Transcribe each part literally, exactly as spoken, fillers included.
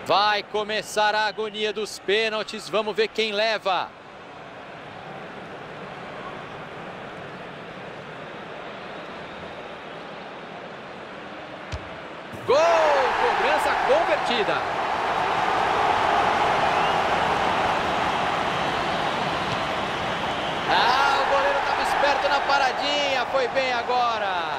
Vai começar a agonia dos pênaltis. Vamos ver quem leva. Gol! Cobrança convertida. Ah, o goleiro estava esperto na paradinha. Foi bem agora.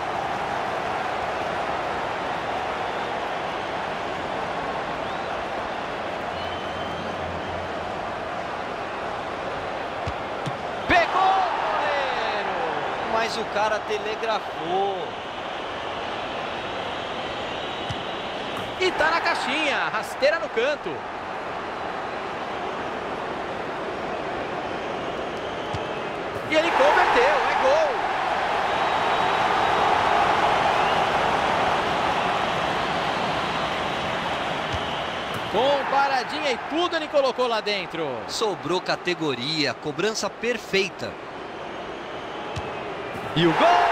Pegou o goleiro. Mas o cara telegrafou. E tá na caixinha, rasteira no canto. E ele converteu, é gol. Com paradinha e tudo ele colocou lá dentro. Sobrou categoria, cobrança perfeita. E o gol!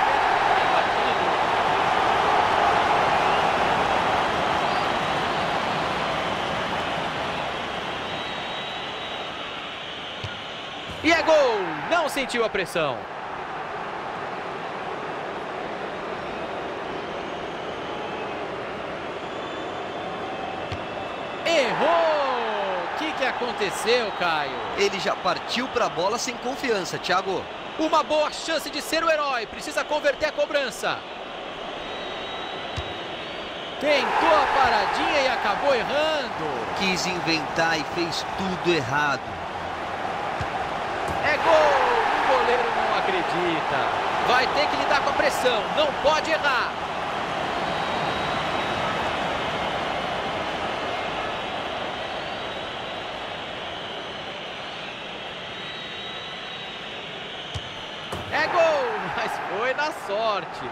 E é gol! Não sentiu a pressão. Errou! O que que aconteceu, Caio? Ele já partiu para a bola sem confiança, Thiago. Uma boa chance de ser o herói. Precisa converter a cobrança. Tentou a paradinha e acabou errando. Quis inventar e fez tudo errado. É gol! O goleiro não acredita. Vai ter que lidar com a pressão. Não pode errar. É gol! Mas foi na sorte.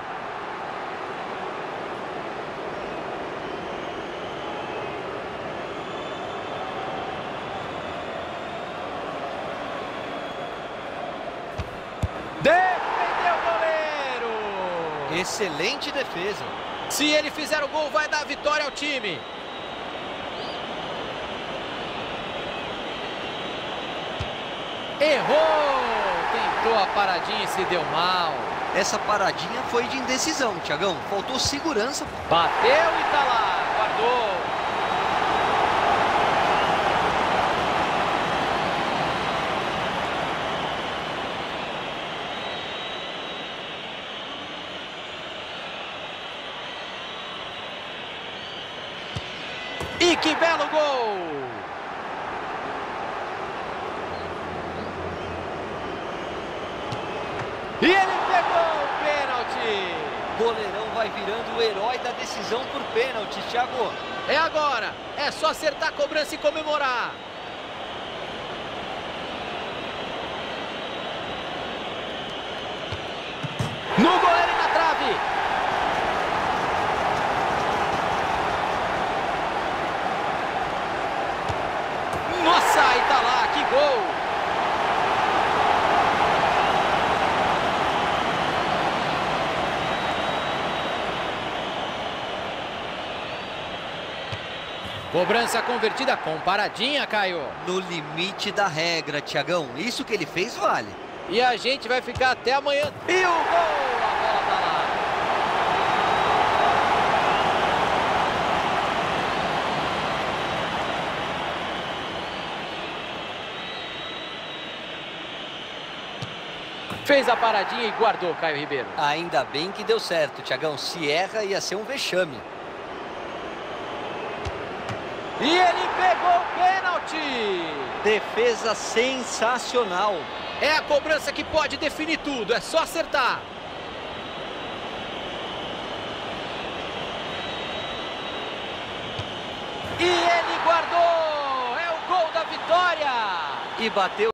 Defendeu o goleiro! Excelente defesa. Se ele fizer o gol, vai dar vitória ao time. Errou! Tentou a paradinha e se deu mal. Essa paradinha foi de indecisão, Thiagão. Faltou segurança. Bateu e tá lá. Guardou. E que belo gol! E ele pegou o pênalti! Goleirão vai virando o herói da decisão por pênalti, Thiago. É agora! É só acertar a cobrança e comemorar! No goleiro e na trave! Nossa, e tá lá, que gol! Cobrança convertida com paradinha, Caio. No limite da regra, Thiagão. Isso que ele fez vale. E a gente vai ficar até amanhã. E o gol! A bola tá lá. Fez a paradinha e guardou, Caio Ribeiro. Ainda bem que deu certo, Thiagão. Se erra, ia ser um vexame. E ele pegou o pênalti! Defesa sensacional. É a cobrança que pode definir tudo, é só acertar. E ele guardou! É o gol da vitória! E bateu